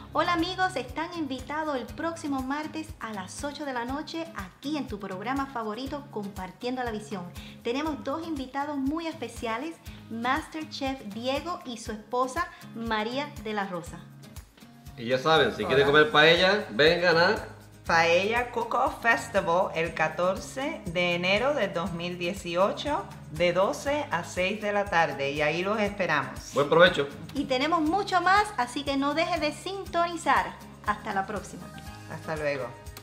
Hola amigos, están invitados el próximo martes a las 8 de la noche aquí en tu programa favorito Compartiendo la Visión. Tenemos dos invitados muy especiales, Masterchef Diego y su esposa María de la Rosa. Y ya saben, si quieren comer paella, vengan a Paella Cook-Off Festival el 14 de enero de 2018 de 12 a 6 de la tarde y ahí los esperamos. Buen provecho. Y tenemos mucho más, así que no dejes de sintonizar. Hasta la próxima. Hasta luego.